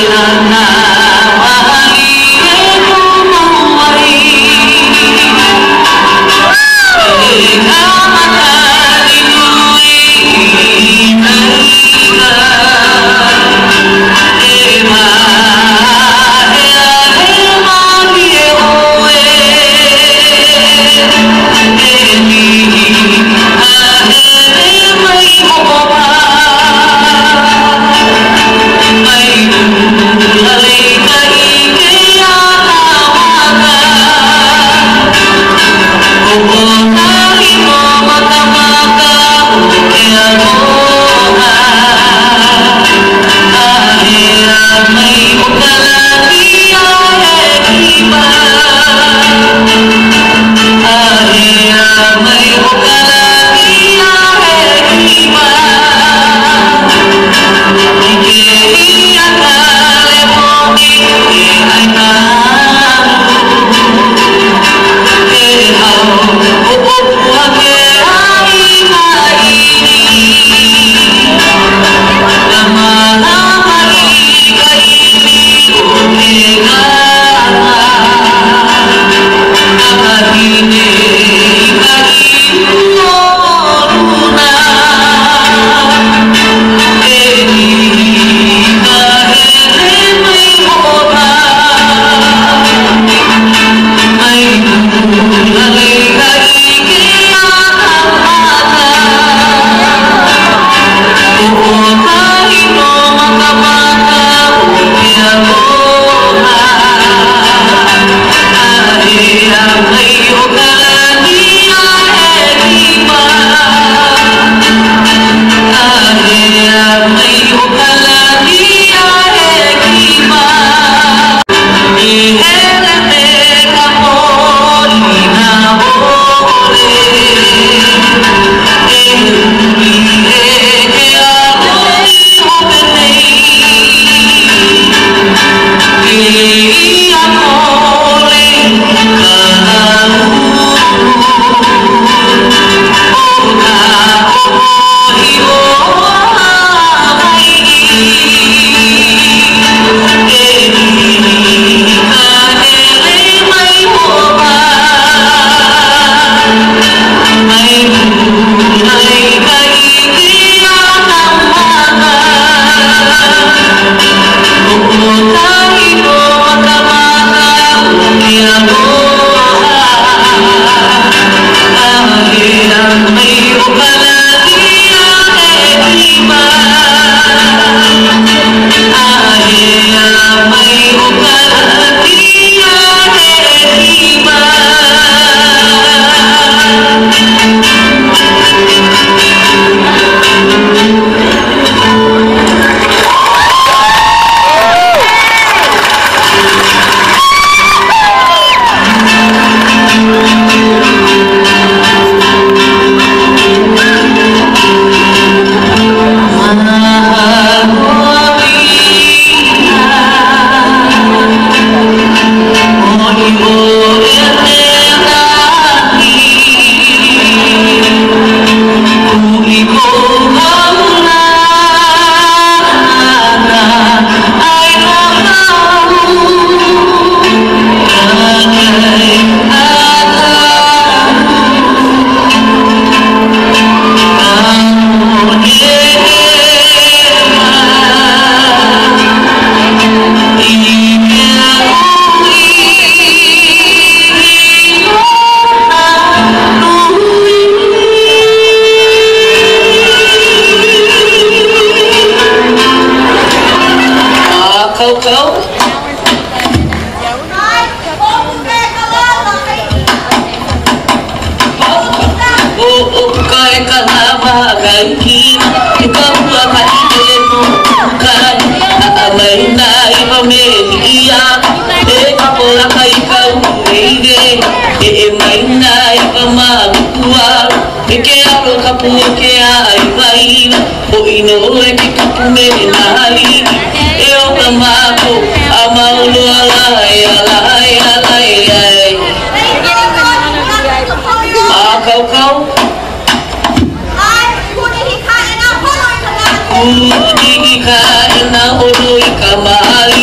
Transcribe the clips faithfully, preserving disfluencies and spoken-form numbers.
Udi ka na ului kamali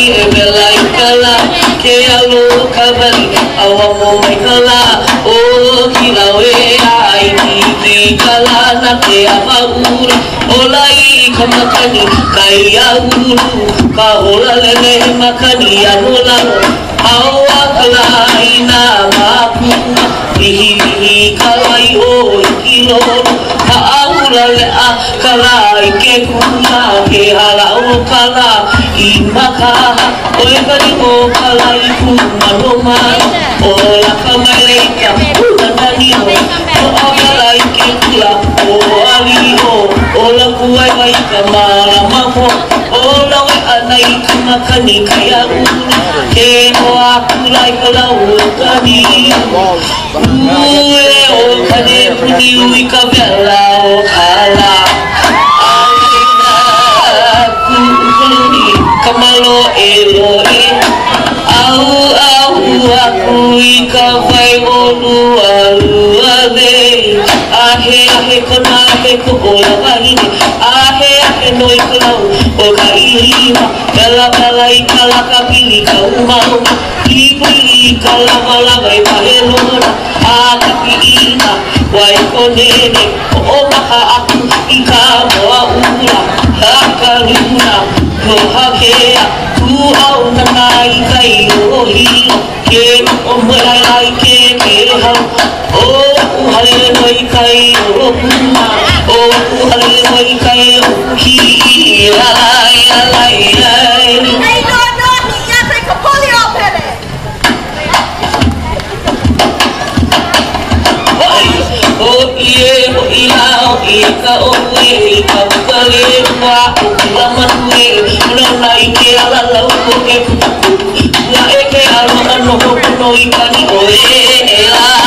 awa mo may kala o kilawe ay hindi kala na kaya maula olay kamakani kaya ulu kahula lele makani anola awa kalay na mapuma lihi kalay o kilolo kaula le a kalay ke kuna ke hala o kala imaka oy bali o kalay kuma roman ola kamalaika unani o o kalay ke kula o ali o ola kuwai mai kamala mamo ola we anai kamakani kaya ulu ke o akulay kalau kani ue o kane puni ui kabela o kala alina kukuni kamalo eloe au au aku ikawai olu aluale ahe ahe kona ahe ko ola kahine ahe ahe noi kalau o kailima kala kala ikala kapili kaumau ibu ikala malaba ipahelona akapiina waikonene o maha aku ikamoa ula hakaluna kohakea tu au nanai kai o hilo ke o mulai ke ke hau o uhale noi kai o kuma o uhale noi kai o ki lai lai lai ai no no ni ya se kopoli opere o ie o ila o ika o we ka kale wa o la manwe no nai ke ala la o ke la e ke ala no no no ikani o e la